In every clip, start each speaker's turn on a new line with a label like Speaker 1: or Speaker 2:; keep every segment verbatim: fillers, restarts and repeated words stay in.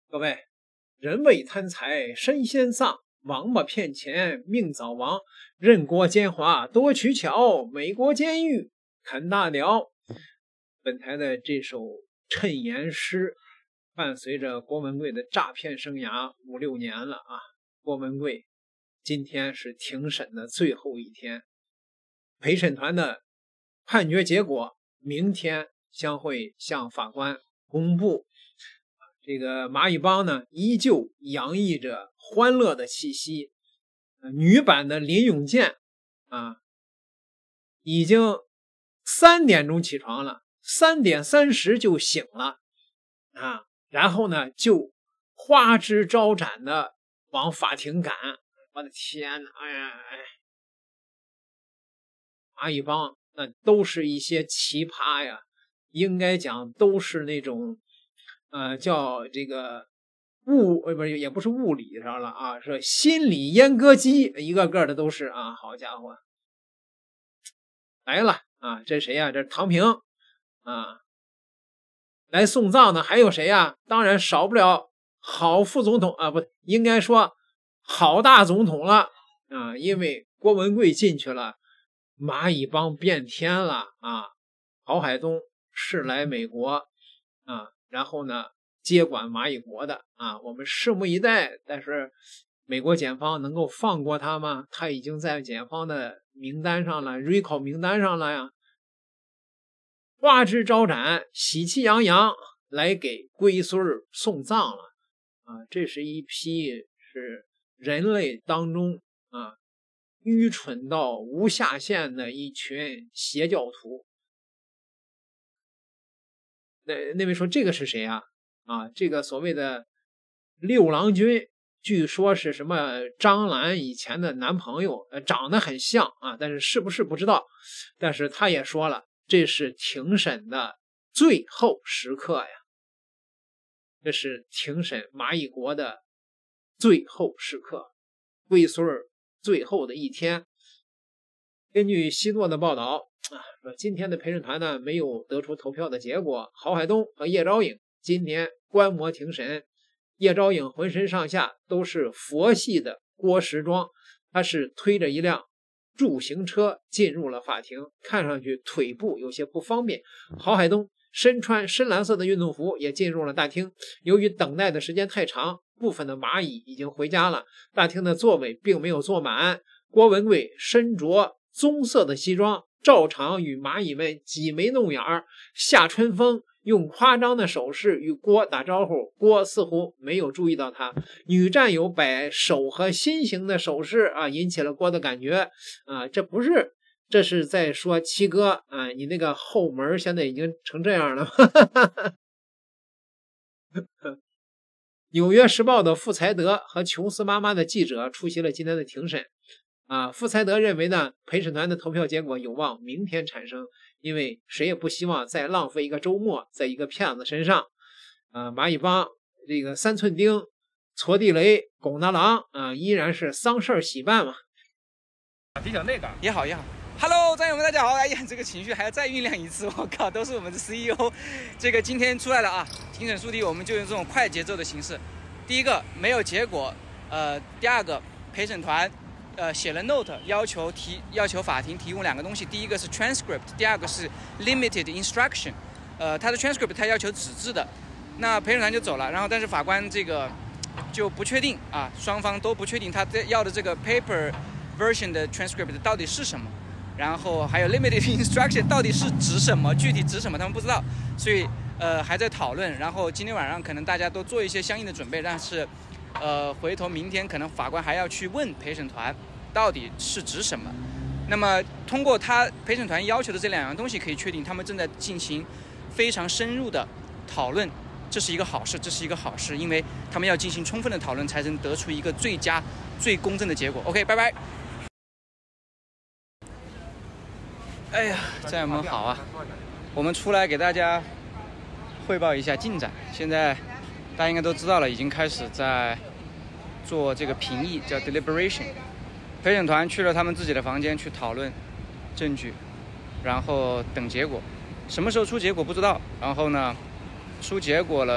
Speaker 1: 各位，人为贪财，身先丧；王八骗钱，命早亡。任国奸猾多取巧，美国监狱砍大屌。本台的这首谶言诗，伴随着郭文贵的诈骗生涯五六年了啊！郭文贵今天是庭审的最后一天，陪审团的判决结果明天将会向法官公布。这个蚂蚁帮呢，依旧洋溢着欢乐的气息。女版的林永健啊，已经三点钟起床了，三点三十就醒了啊，然后呢就花枝招展的往法庭赶。我的天哪！哎呀哎，蚂蚁帮那都是一些奇葩呀，应该讲都是那种。呃，叫这个物呃不是也不是物理上了啊，是心理阉割机，一个个的都是啊，好家伙，来了啊，这谁呀？这是唐平啊，来送葬的还有谁呀？当然少不了郝副总统啊，不应该说郝大总统了啊，因为郭文贵进去了，蚂蚁帮变天了啊，郝海东是来美国啊。然后呢，接管蚂蚁国的啊，我们拭目以待。但是美国检方能够放过他吗？他已经在检方的名单上了 ，recall 名单上了呀。花枝招展，喜气洋洋来给龟孙儿送葬了啊！这是一批是人类当中啊愚蠢到无下限的一群邪教徒。那那位说这个是谁啊？啊，这个所谓的六郎君，据说是什么张兰以前的男朋友，呃，长得很像啊，但是是不是不知道。但是他也说了，这是庭审的最后时刻呀，这是庭审蚂蚁国的最后时刻，龟孙儿最后的一天。根据西诺的报道。啊，说今天的陪审团呢没有得出投票的结果，郝海东和叶昭颖今天观摩庭审。叶昭颖浑身上下都是佛系的郭时庄，他是推着一辆助行车进入了法庭，看上去腿部有些不方便。郝海东身穿深蓝色的运动服也进入了大厅，由于等待的时间太长，部分的蚂蚁已经回家了，大厅的座位并没有坐满。郭文贵身着棕色的西装，照常与蚂蚁们挤眉弄眼儿。夏春风用夸张的手势与郭打招呼，郭似乎没有注意到他。女战友摆手和心形的手势啊，引起了郭的感觉啊，这不是，这是在说七哥啊，你那个后门现在已经成这样了。纽约时报的傅才德和琼斯妈妈的记者出席了今天的庭审。啊，傅才德认为呢，陪审团的投票结果有望明天产生，因为谁也不希望再浪费一个周末在一个骗子身上。啊，蚂蚁帮这个三寸钉、矬地雷、拱大郎啊，依然是丧事喜办嘛。
Speaker 2: 比较那个
Speaker 3: 也好也好。Hello， 战友们，大家好！哎呀，这个情绪还要再酝酿一次，我靠，都是我们的 C E O。这个今天出来了啊，庭审速递我们就用这种快节奏的形式。第一个没有结果，呃，第二个陪审团。呃，写了 note， 要求提要求法庭提供两个东西，第一个是 transcript， 第二个是 limited instruction。呃，他的 transcript 他要求纸质的，那陪审团就走了，然后但是法官这个就不确定啊，双方都不确定他要的这个 paper version 的 transcript 到底是什么，然后还有 limited instruction 到底是指什么，具体指什么他们不知道，所以呃还在讨论。然后今天晚上可能大家都做一些相应的准备，但是呃回头明天可能法官还要去问陪审团。到底是指什么？那么通过他陪审团要求的这两样东西，可以确定他们正在进行非常深入的讨论，这是一个好事，这是一个好事，因为他们要进行充分的讨论，才能得出一个最佳、最公正的结果。OK， 拜拜。哎呀，战友们好啊！我们出来给大家汇报一下进展。现在大家应该都知道了，已经开始在做这个评议，叫 deliberation。陪审团去了他们自己的房间去讨论证据，然后等结果。什么时候出结果不知道。然后呢，出结果了，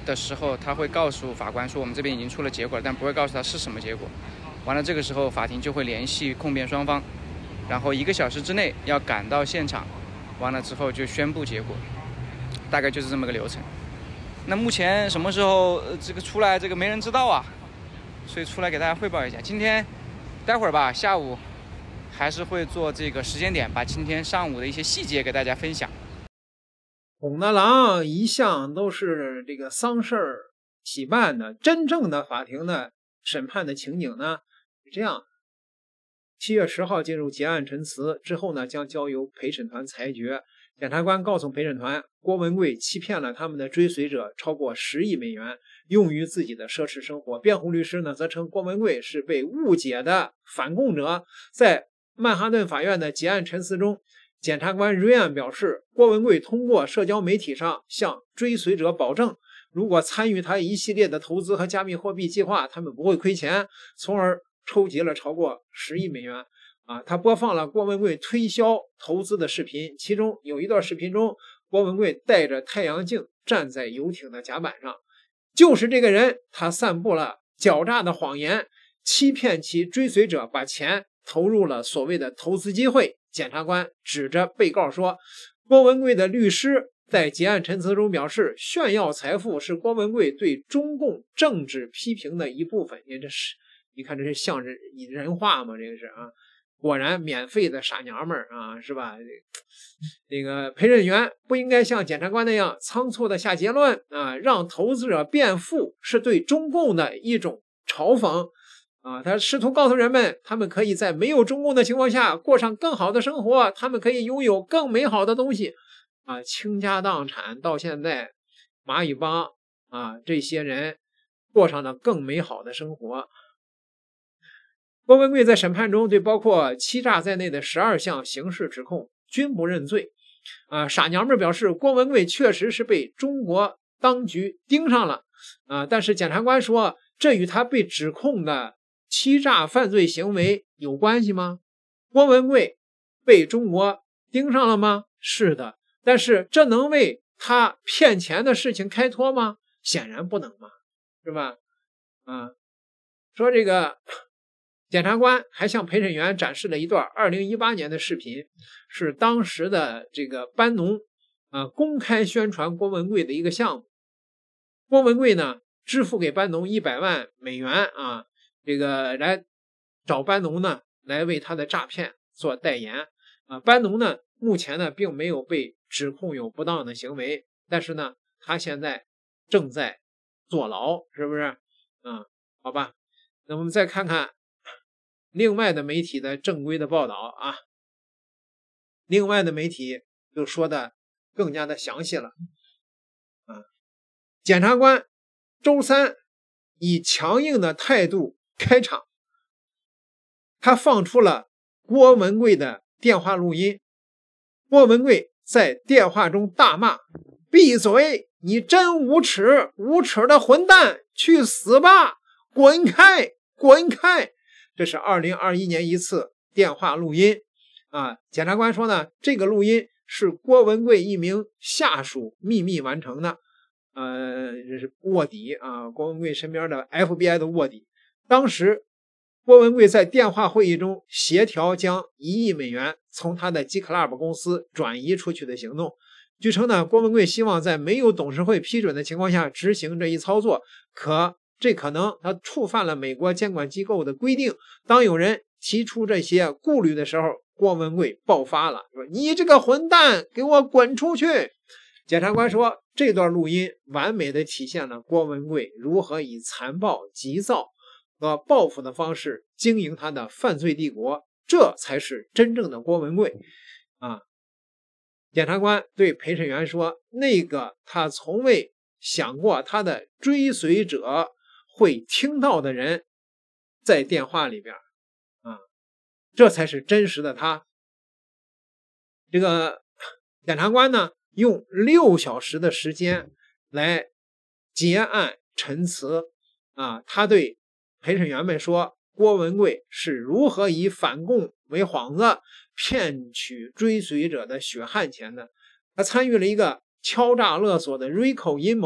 Speaker 3: 的时候，他会告诉法官说我们这边已经出了结果了，但不会告诉他是什么结果。完了，这个时候法庭就会联系控辩双方，然后一个小时之内要赶到现场，完了之后就宣布结果，大概就是这么个流程。那目前什么时候、呃、这个出来，这个没人知道啊，所以出来给大家汇报一下。今天待会儿吧，下午还是会做这个时间点，把今天上午的一些细节给大家分享。
Speaker 1: 孔德郎一向都是这个丧事儿起办的，真正的法庭的审判的情景呢是这样：七月十号进入结案陈词之后呢，将交由陪审团裁决。检察官告诉陪审团，郭文贵欺骗了他们的追随者超过十亿美元，用于自己的奢侈生活。辩护律师呢则称郭文贵是被误解的反共者。在曼哈顿法院的结案陈词中，检察官瑞安表示，郭文贵通过社交媒体上向追随者保证，如果参与他一系列的投资和加密货币计划，他们不会亏钱，从而筹集了超过十亿美元。啊，他播放了郭文贵推销投资的视频，其中有一段视频中，郭文贵戴着太阳镜站在游艇的甲板上，就是这个人，他散布了狡诈的谎言，欺骗其追随者把钱投入了所谓的投资机会。检察官指着被告说，郭文贵的律师在结案陈词中表示，炫耀财富是郭文贵对中共政治批评的一部分。你这是，你看这是像人人话吗？这个是啊。果然免费的傻娘们儿啊，是吧？这个陪审员不应该像检察官那样仓促的下结论啊，让投资者辩护是对中共的一种嘲讽啊。他试图告诉人们，他们可以在没有中共的情况下过上更好的生活，他们可以拥有更美好的东西啊。倾家荡产到现在，蚂蚁帮啊这些人过上了更美好的生活。郭文贵在审判中对包括欺诈在内的十二项刑事指控均不认罪。啊，傻娘们表示，郭文贵确实是被中国当局盯上了。啊，但是检察官说，这与他被指控的欺诈犯罪行为有关系吗？郭文贵被中国盯上了吗？是的，但是这能为他骗钱的事情开脱吗？显然不能嘛，是吧？啊，说这个。检察官还向陪审员展示了一段二零一八年的视频，是当时的这个班农啊公开宣传郭文贵的一个项目。郭文贵呢支付给班农一百万美元啊，这个来找班农呢来为他的诈骗做代言啊。班农呢目前呢并没有被指控有不当的行为，但是呢他现在正在坐牢，是不是？啊，好吧，那我们再看看另外的媒体的正规的报道啊，另外的媒体就说的更加的详细了啊。检察官周三以强硬的态度开场，他放出了郭文贵的电话录音。郭文贵在电话中大骂：“闭嘴！你真无耻！无耻的混蛋！去死吧！滚开！滚开！”这是二零二一年一次电话录音啊。检察官说呢，这个录音是郭文贵一名下属秘密完成的，呃，这是卧底啊，郭文贵身边的 F B I 的卧底。当时郭文贵在电话会议中协调将一亿美元从他的 G Club 公司转移出去的行动。据称呢，郭文贵希望在没有董事会批准的情况下执行这一操作，可这可能他触犯了美国监管机构的规定。当有人提出这些顾虑的时候，郭文贵爆发了，说：“你这个混蛋，给我滚出去！”检察官说，这段录音完美的体现了郭文贵如何以残暴、急躁和报复的方式经营他的犯罪帝国，这才是真正的郭文贵啊！检察官对陪审员说，那个他从未想过他的追随者会听到的人在电话里边啊，这才是真实的他。这个检察官呢用六小时的时间来结案陈词啊，他对陪审员们说，郭文贵是如何以反共为幌子骗取追随者的血汗钱的。他参与了一个敲诈勒索的 RICO 阴谋，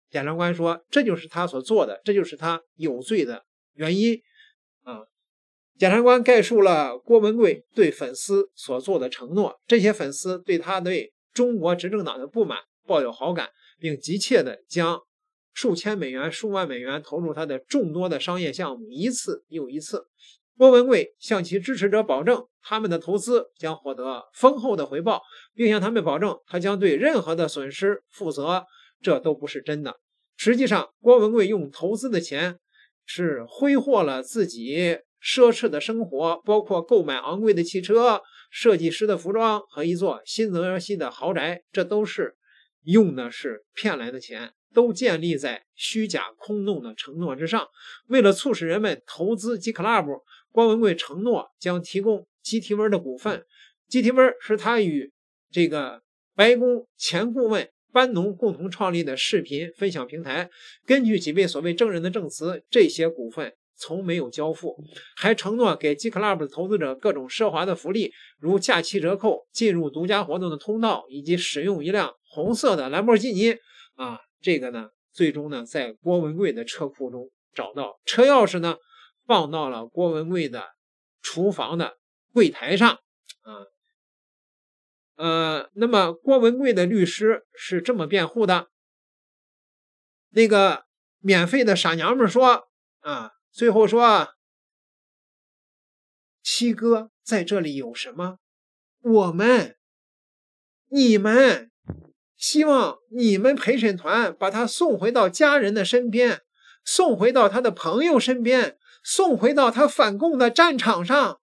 Speaker 1: 检察官说这就是他所做的，这就是他有罪的原因啊。检察官概述了郭文贵对粉丝所做的承诺，这些粉丝对他对中国执政党的不满抱有好感，并急切地将数千美元、数万美元投入他的众多的商业项目，一次又一次。郭文贵向其支持者保证，他们的投资将获得丰厚的回报，并向他们保证他将对任何的损失负责。这都不是真的。实际上，郭文贵用投资的钱是挥霍了自己奢侈的生活，包括购买昂贵的汽车、设计师的服装和一座新泽西的豪宅，这都是用的是骗来的钱，都建立在虚假空洞的承诺之上。为了促使人们投资 G Club， 郭文贵承诺将提供 G T V 的股份。 G T V 是他与这个白宫前顾问班农共同创立的视频分享平台。根据几位所谓证人的证词，这些股份从没有交付，还承诺给 G Club 的投资者各种奢华的福利，如假期折扣、进入独家活动的通道，以及使用一辆红色的兰博基尼啊。这个呢，最终呢，在郭文贵的车库中找到，车钥匙呢放到了郭文贵的厨房的柜台上啊。呃，那么郭文贵的律师是这么辩护的：那个免费的傻娘们说啊，最后说，七哥在这里有什么？我们，你们，希望你们陪审团把他送回到家人的身边，送回到他的朋友身边，送回到他反共的战场上。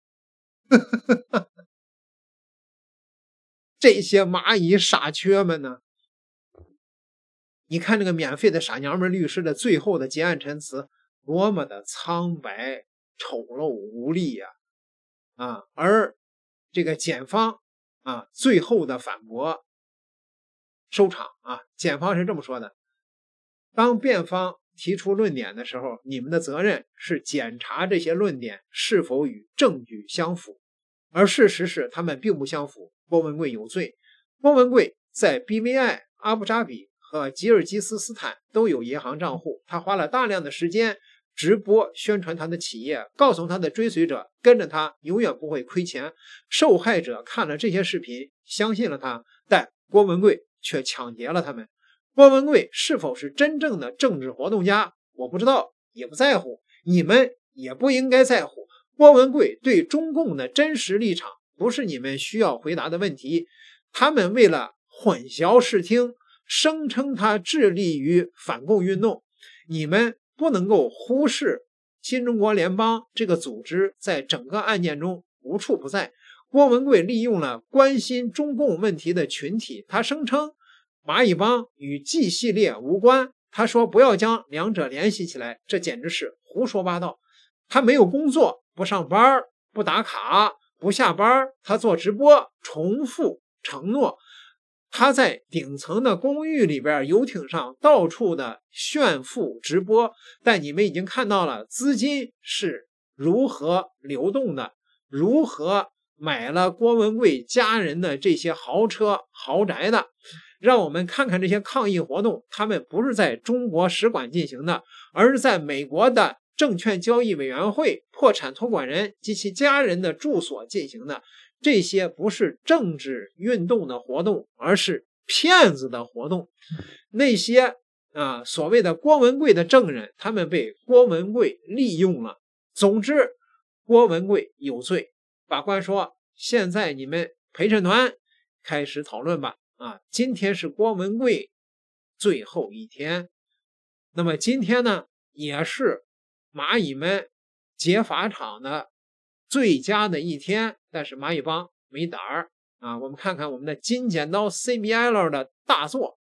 Speaker 1: 这些蚂蚁傻缺们呢？你看这个免费的傻娘们律师的最后的结案陈词，多么的苍白、丑陋、无力呀！啊，而这个检方啊，最后的反驳收场啊，检方是这么说的：当辩方提出论点的时候，你们的责任是检查这些论点是否与证据相符，而事实是他们并不相符。郭文贵有罪。郭文贵在 B V I、 阿布扎比和吉尔吉斯斯坦都有银行账户，他花了大量的时间直播宣传他的企业，告诉他的追随者跟着他永远不会亏钱。受害者看了这些视频相信了他，但郭文贵却抢劫了他们。郭文贵是否是真正的政治活动家，我不知道，也不在乎，你们也不应该在乎。郭文贵对中共的真实立场不是你们需要回答的问题。他们为了混淆视听，声称他致力于反共运动。你们不能够忽视新中国联邦这个组织在整个案件中无处不在。郭文贵利用了关心中共问题的群体，他声称蚂蚁帮与 G 系列无关，他说不要将两者联系起来，这简直是胡说八道。他没有工作，不上班，不打卡，不下班，他做直播，重复承诺。他在顶层的公寓里边，游艇上到处的炫富直播，但你们已经看到了资金是如何流动的，如何买了郭文贵家人的这些豪车豪宅的。让我们看看这些抗议活动，他们不是在中国使馆进行的，而是在美国的证券交易委员会、破产托管人及其家人的住所进行的。这些不是政治运动的活动，而是骗子的活动。那些啊所谓的郭文贵的证人，他们被郭文贵利用了。总之，郭文贵有罪。法官说：“现在你们陪审团开始讨论吧。”啊，今天是郭文贵最后一天。那么今天呢，也是蚂蚁们劫法场的最佳的一天，但是蚂蚁帮没胆儿啊！我们看看我们的金剪刀 C B L 的大作，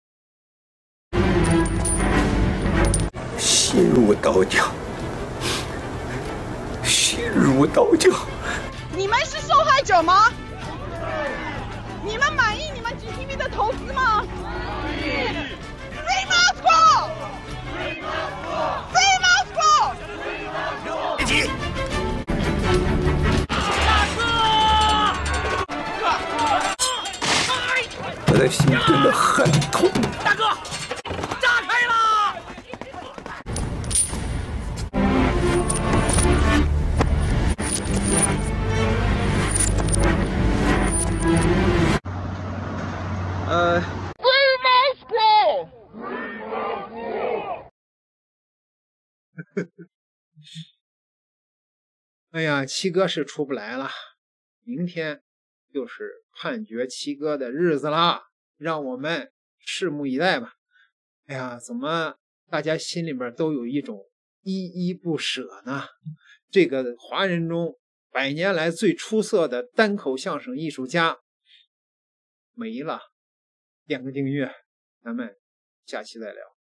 Speaker 4: 心如刀绞，心如刀绞。
Speaker 5: 你们是受害者吗？你们满意你们 G T V 的投资吗？Free Moscow! Free Moscow!
Speaker 4: 别急。我的心真的很痛。
Speaker 2: 大哥，炸开了！
Speaker 3: 了。
Speaker 1: 哎呀，七哥是出不来了，明天就是判决七哥的日子啦，让我们拭目以待吧。哎呀，怎么大家心里面都有一种依依不舍呢？这个华人中百年来最出色的单口相声艺术家没了。点个订阅，咱们下期再聊。